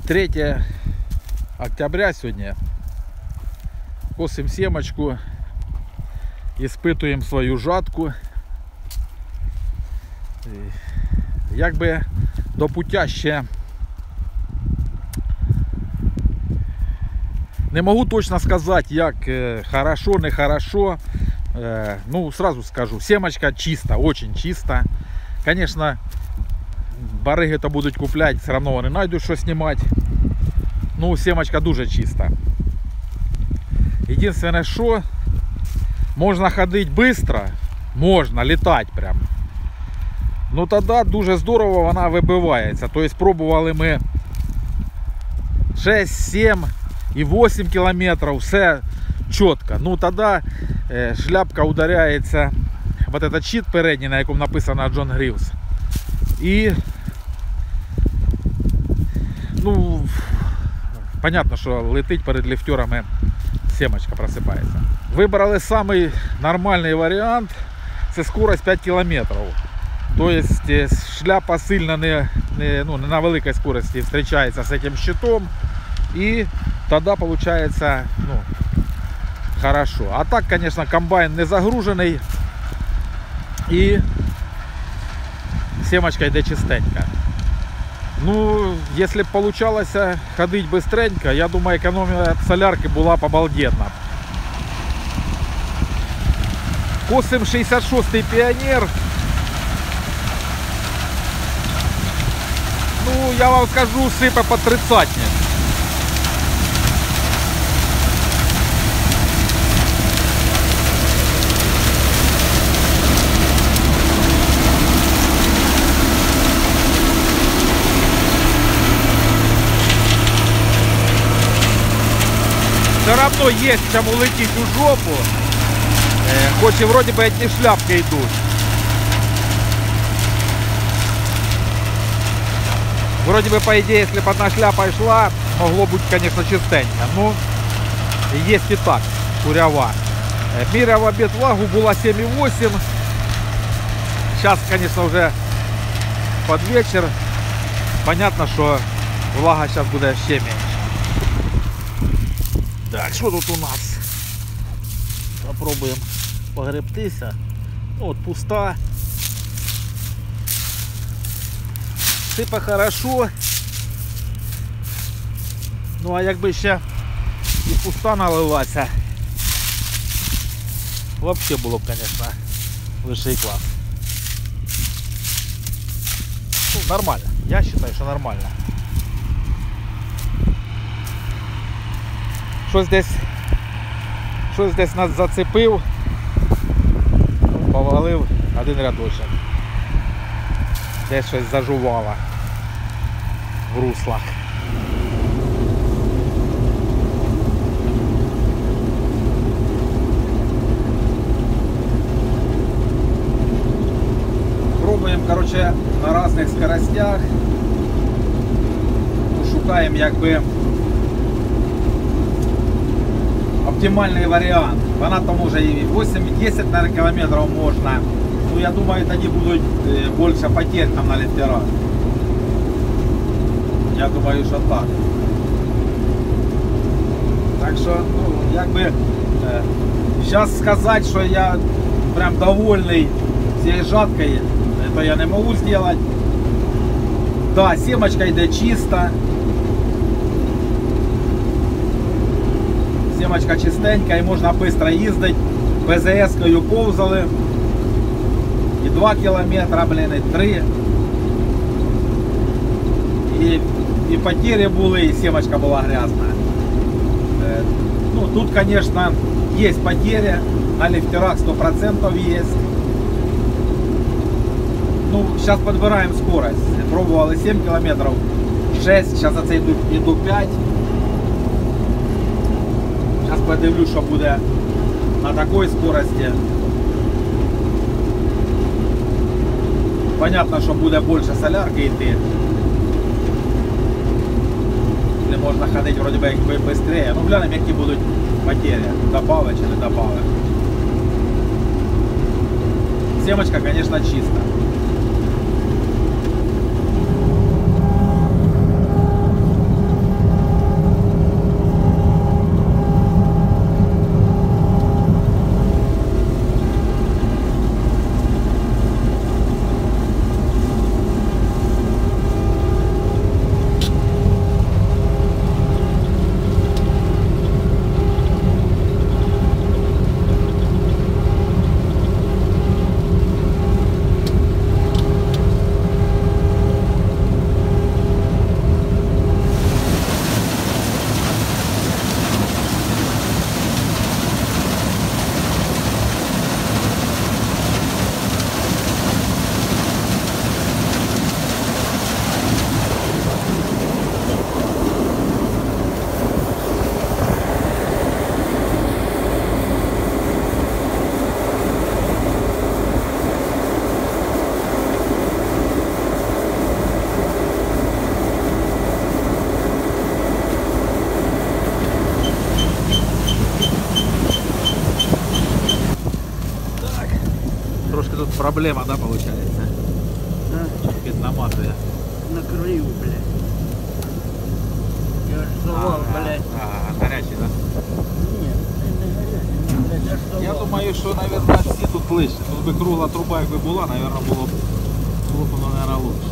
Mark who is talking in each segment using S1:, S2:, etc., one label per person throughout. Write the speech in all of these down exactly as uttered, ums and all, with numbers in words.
S1: третье октября сегодня. Косим семочку, испытуємо свою жатку. Якби до пуття ще не можу точно сказати, як хорошо, не хорошо. Ну, сразу скажу, семочка чиста, очень чиста. Конечно, бариги то будуть купляти, все одно вони знайдуть, що знімати. Ну, семочка дуже чиста. Єдине, що можна ходити швидко, можна літати прям. Ну тоді дуже здорово вона вибивається. Тобто пробували ми шесть, сім і вісім кілометрів, все чітко. Ну тоді шляпка ударяється вот этот щит передній, на якому написано Джон Грівс. І ну понятно, що летить перед ліфтерами, семочка просипається. Вибрали самий нормальний варіант, це скорость п'ять кілометрів. Тобто шляпа сильно не, не, ну, не на великій скорості зустрічається з цим щитом, і тоді виходить, ну, хорошо. А так, звісно, комбайн не загружений і семочка йде чистенька. Ну, якщо б вийшло ходити швидко, я думаю, економія солярки була б обалденна. Косим шістдесят шостий Піонер. Ну, я вам скажу, сипе по тридцатні. Все равно є чому летіть у жопу, хоч і вроді би одні шляпки йдуть. Вроде бы, по идее, если бы одна шляпа шла, могло быть, конечно, чистенько. Ну, есть и так, курява. Міряв в обід влагу була сім і вісім. Сейчас, конечно, уже под вечер. Понятно, что влага сейчас будет ще меньше. Так, что тут у нас? Попробуем погребтися. Вот пуста. Сипе хорошо. Ну а якби ще і пуста налилася, вообще було б, конечно, вищий клас. Ну, нормально. Я вважаю, що нормально. Щось десь щось десь нас зацепив, повалив один рядочок. Десь щось зажувало в руслах. Пробуємо, короче, на різних скоростях. Шукаємо, якби, оптимальний варіант. Вона там уже і вісім-десять кілометрів можна. Ну, я думаю, тоді будуть більше потерь там на ліфтерах. Я думаю, що так. Так що, ну, якби, зараз сказати, що я прям довольний цією жаткою, це я не можу зробити. Да, семочка йде чиста. Семочка чистенька і можна швидко їздити. Бе зе ес-кою повзали. І два кілометри, блин, і три. І, і потери були, і семочка була грязна. Е, ну, тут, конечно, є потери. На ліфтерах сто процентов є. Ну, зараз підбираємо скорость. Пробували сім кілометрів, шесть, зараз оце йду, йду п'ять. Зараз подивлюсь, що буде на такій скорості. Понятно, що буде більше солярки йти. Не можна ходити вроде би швидше. Ну, глянемо, які будуть потери. Добавить чи не добавить. Семочка, конечно, чиста. проблема, да, получается?
S2: Да,
S1: Без намазывания.
S2: на краю, блядь. Я ж завал, блядь.
S1: А, горячий, да?
S2: Нет, не горячий, блядь, я ж завал.
S1: Я думаю, що, наверное, всі тут ближче. Тут би кругла труба, якби була, наверное, було б, було б воно, наверное, лучше.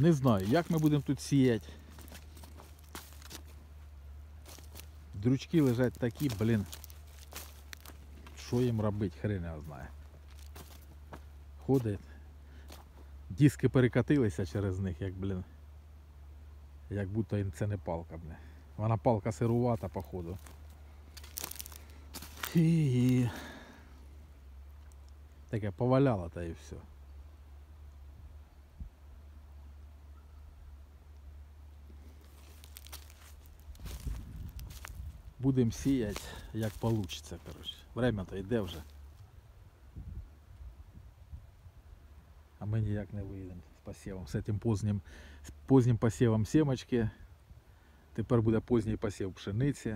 S1: Не знаю, як ми будемо тут сіяти. Дрючки лежать такі, блін. Що їм робити, хрен його знає. Ходить. Диски перекатилися через них, як, блін. Як будто це не палка, блін. Вона палка сирувата, походу. І... Таке поваляло, та і все. Будемо сіяти, як вийде, коротше. Время-то йде вже. А ми ніяк не вийдемо з посівом, з цим позднім, з позднім посівом семечки. Тепер буде поздній посів пшениці.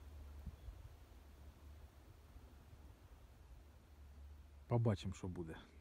S1: Побачимо, що буде.